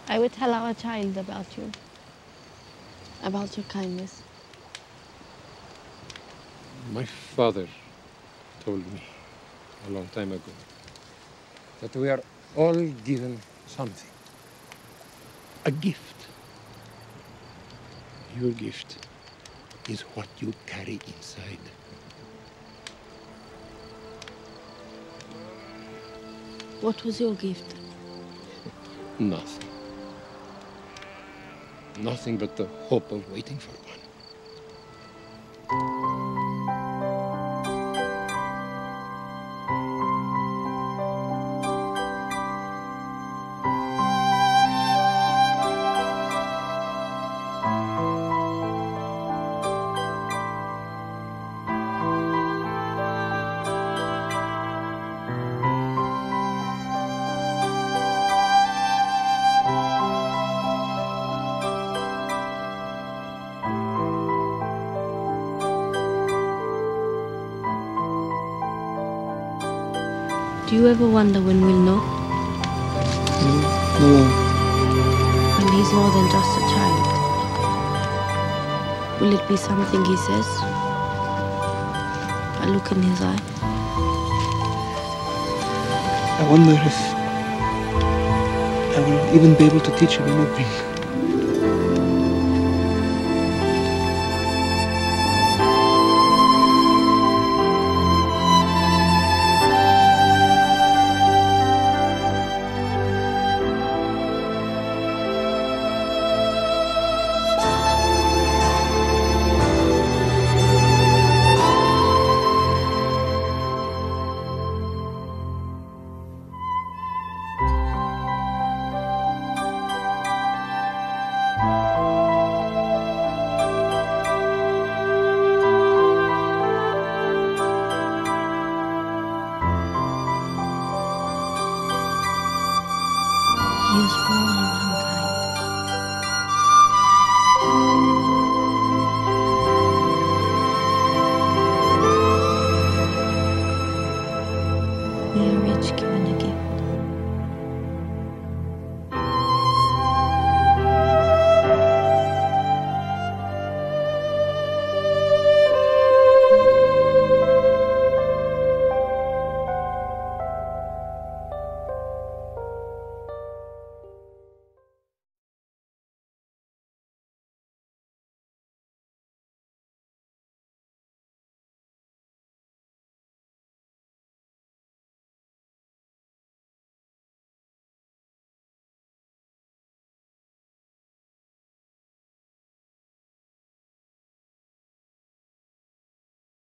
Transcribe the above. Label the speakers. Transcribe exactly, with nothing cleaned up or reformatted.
Speaker 1: I will tell our child about you, about your kindness.
Speaker 2: My father told me a long time ago that we are all given something, a gift. Your gift is what you carry inside.
Speaker 1: What was your gift?
Speaker 2: Nothing. Nothing but the hope of waiting for one.
Speaker 1: Do you ever wonder when we'll know?
Speaker 3: No, no.
Speaker 1: When he's more than just a child? Will it be something he says? A look in his eye?
Speaker 3: I wonder if I will even be able to teach him anything.
Speaker 1: He is born.